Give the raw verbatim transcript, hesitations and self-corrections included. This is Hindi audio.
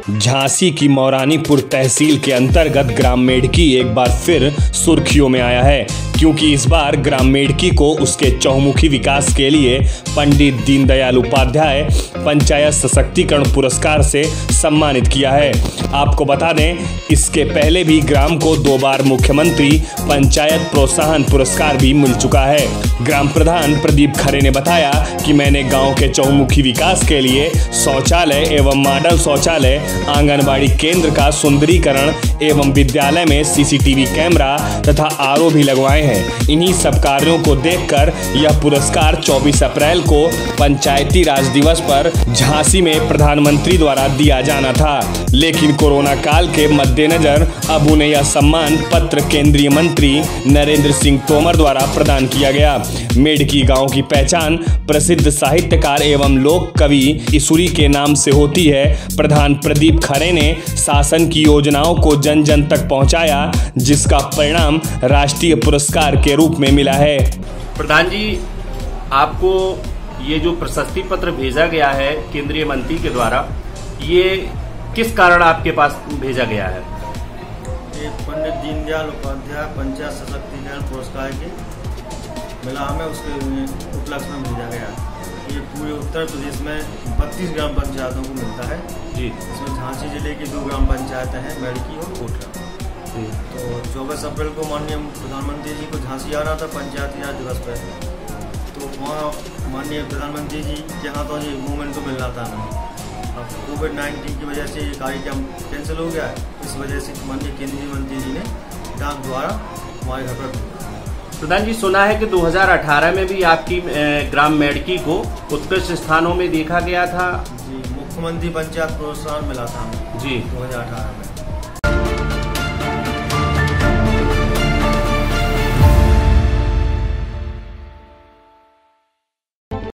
झांसी की मौरानीपुर तहसील के अंतर्गत ग्राम मेढकी एक बार फिर सुर्खियों में आया है, क्योंकि इस बार ग्राम मेढकी को उसके चहुमुखी विकास के लिए पंडित दीनदयाल उपाध्याय पंचायत सशक्तिकरण पुरस्कार से सम्मानित किया है। आपको बता दें, इसके पहले भी ग्राम को दो बार मुख्यमंत्री पंचायत प्रोत्साहन पुरस्कार भी मिल चुका है। ग्राम प्रधान प्रदीप खरे ने बताया कि मैंने गांव के चहुमुखी विकास के लिए शौचालय एवं मॉडल शौचालय, आंगनबाड़ी केंद्र का सुंदरीकरण एवं विद्यालय में सीसीटीवी कैमरा तथा आरओ भी लगवाए हैं। इन्हीं सब कार्यों को देखकर यह पुरस्कार चौबीस अप्रैल को पंचायती राज दिवस पर झांसी में प्रधानमंत्री द्वारा दिया जाना था, लेकिन कोरोना काल के मद्देनजर अब उन्हें यह सम्मान पत्र केंद्रीय मंत्री नरेंद्र सिंह तोमर द्वारा प्रदान किया गया। मेढकी गांव की पहचान प्रसिद्ध साहित्यकार एवं लोक कवि ईसुरी के नाम से होती है। प्रधान प्रदीप खरे ने शासन की योजनाओं को जन जन तक पहुंचाया, जिसका परिणाम राष्ट्रीय पुरस्कार के रूप में मिला है। प्रधान जी, आपको ये जो प्रशस्ति पत्र भेजा गया है केंद्रीय मंत्री के द्वारा, ये किस कारण आपके पास भेजा गया है? ये पंडित दीनदयाल उपाध्याय पंचायत सशक्तिकरण पुरस्कार के मिला हमें, उसके उपलक्ष्य में भेजा गया है। ये पूरे उत्तर प्रदेश में बत्तीस ग्राम पंचायतों को मिलता है जी। इसमें झांसी जिले की दो ग्राम पंचायतें हैं, मेढकी और कोटरा। तो चौबीस अप्रैल को माननीय प्रधानमंत्री जी को झांसी आना था पंचायती राज दिवस पर, तो वहाँ माननीय प्रधानमंत्री जी के हाथों ये मूवमेंट को मिलना था हमें। अब कोविड नाइन्टीन की वजह से ये कार्यक्रम कैंसिल हो गया है, इस वजह से माननीय केंद्रीय मंत्री जी ने डाक द्वारा हमारे घर पर। प्रधान जी, सुना है कि दो हज़ार अठारह में भी आपकी ग्राम मेढकी को उत्कृष्ट स्थानों में देखा गया था। जी, मुख्यमंत्री पंचायत प्रोत्साहन मिला था हमें जी दो हज़ार अठारह में।